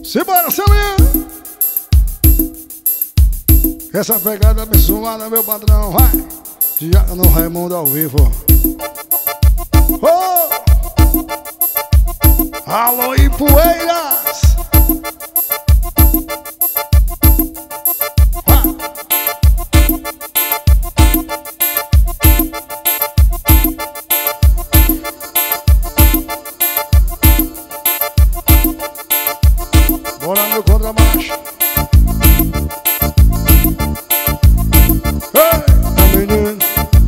Simbora, Samuel! Essa pegada abençoada, meu padrão, vai! Diácono no Raimundo ao vivo. Oh! Alô, Ipueiras! Bora no contrabaixo. Ei, menino.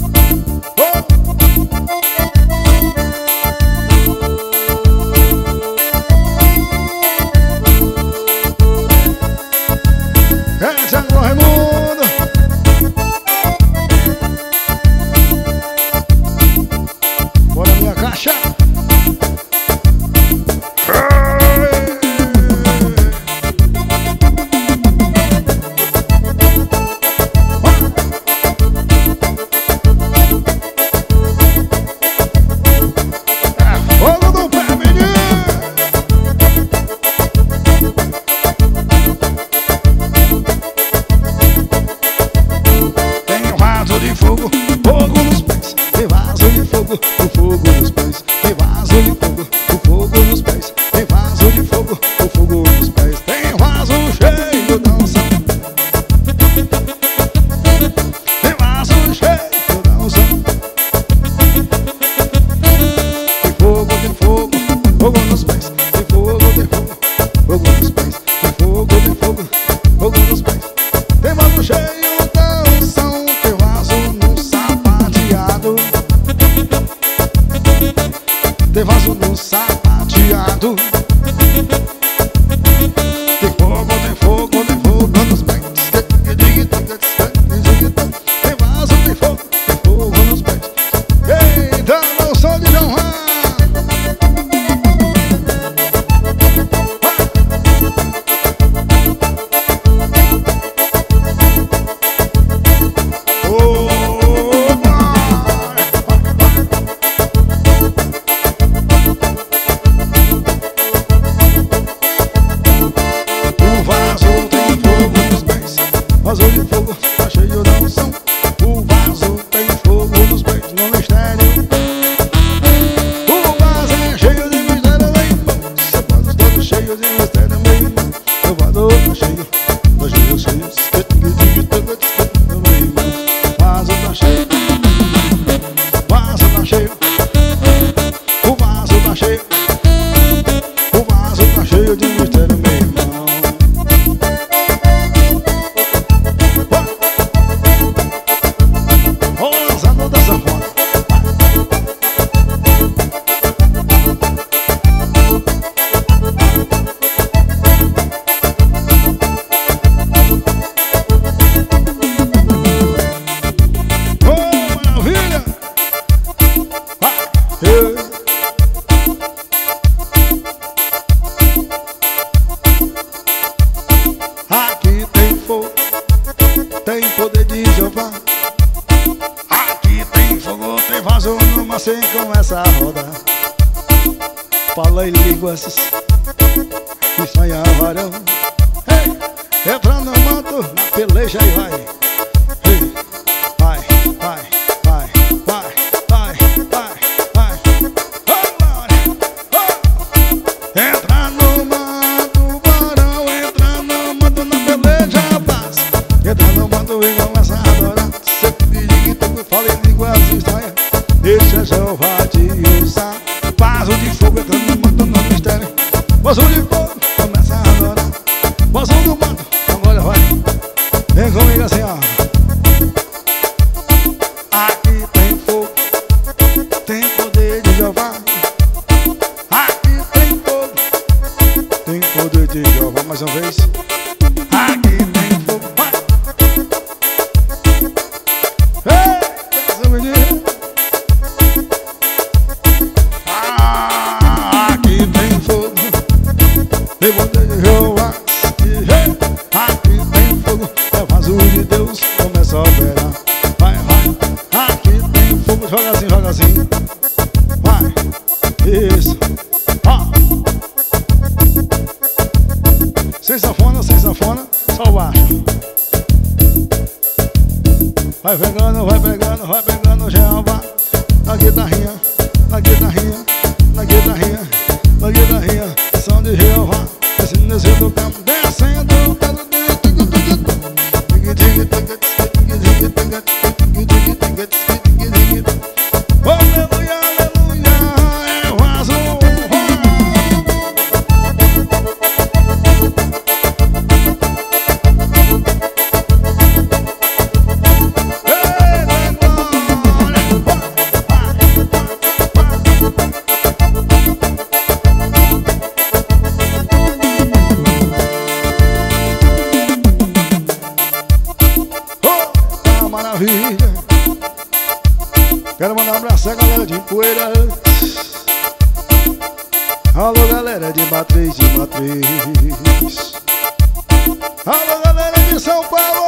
É, Thiago Raimundo. Bora minha caixa. Tem vaso no sapateado. Tem fogo nos pés. Tem vaso, tem fogo nos pés. Eita, não sou de João. Vaso de fogo, tá cheio da unção. O vaso tem fogo nos pés, no mistério. O vaso é cheio de mistério, meu irmão. Seu vaso todo cheio de mistério, meu irmão. Meu vaso tá cheio, meu irmão. Vaso tá cheio, vaso tá cheio. O vaso tá cheio, o vaso tá cheio de mistério, meu irmão. Aqui tem fogo, tem poder de Jeová. Aqui tem fogo, tem vaso no macio e começa a rodar. Fala em línguas e sonha varão. Hey, entra no manto, na peleja e vai. Hey, vai, vai, vai, vai, vai, vai, vai. Oh, entra no manto, varão, entra no manto, na peleja paz. Entra no manto e começa a adorar. Sempre diga que fala em línguas e sonha. Deixa Jeová te usar. Vaso de fogo, entra no manto, no mistério. Vaso de fogo, começa a adorar. Vaso do manto, agora vai. Vem comigo assim, ó. Aqui tem fogo, tem poder de Jeová. Aqui tem fogo, tem poder de Jeová. Mais uma vez. Aqui tem fogo, vai. Ei, essa menina. Aqui tem fogo, tem poder de Jeová. Aqui tem fogo, é vaso de Deus, começa a operar. Vai, vai. Aqui tem fogo, joga assim. Vai, isso. Ó. ao baixo. Vai pegando, vai pegando, vai pegando, Jeová. Na guitarrinha, na guitarrinha, na guitarrinha, na guitarrinha, som de Jeová. Descendo do campo, descendo. Aleluia, aleluia, eu vaso. Maravilha. Quero mandar um abraço à galera de Poeira. Alô, galera de Matriz, de Matriz. Alô, galera de São Paulo.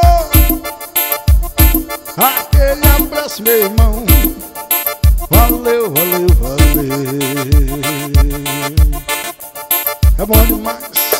Aquele abraço, meu irmão. Valeu, valeu, valeu. É bom demais.